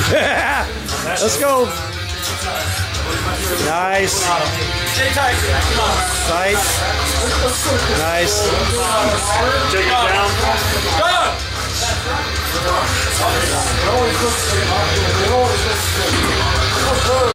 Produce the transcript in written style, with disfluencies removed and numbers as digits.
Let's go. Nice. Stay tight. Tight. Nice. Take it down. Go!